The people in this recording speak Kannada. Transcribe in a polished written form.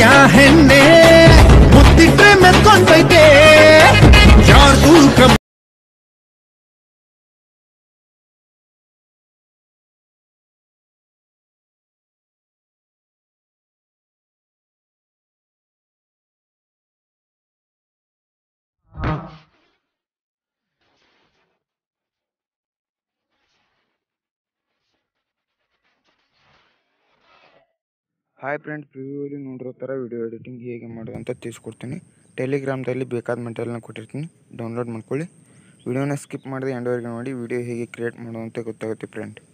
ಮುತ್ತಿನ ಹೆಣ್ಣೆ ಮುತ್ತಿಟ್ರೆ ಮೆತ್ಕೊಂಡೈತೆ ಯಾರ್ದು ಹಾಯ್ ಫ್ರೆಂಡ್ಸ್, ಪ್ರಿವ್ಯೂಲಿ ನೋಡಿರೋ ಥರ ವಿಡಿಯೋ ಎಡಿಟಿಂಗ್ ಹೇಗೆ ಮಾಡೋದು ಅಂತ ತಿಳಿಸ್ಕೊಡ್ತೀನಿ. ಟೆಲಿಗ್ರಾಮ್ದಲ್ಲಿ ಬೇಕಾದ ಮೆಟೀರಿಯಲ್ನ ಕೊಟ್ಟಿರ್ತೀನಿ, ಡೌನ್ಲೋಡ್ ಮಾಡ್ಕೊಳ್ಳಿ. ವಿಡಿಯೋನ ಸ್ಕಿಪ್ ಮಾಡಿದೆ ಎಂಡ್ವರೆಗೆ ನೋಡಿ. ವಿಡಿಯೋ ಹೇಗೆ ಕ್ರಿಯೇಟ್ ಮಾಡೋದು ಅಂತ ಗೊತ್ತಾಗುತ್ತೆ ಫ್ರೆಂಡ್.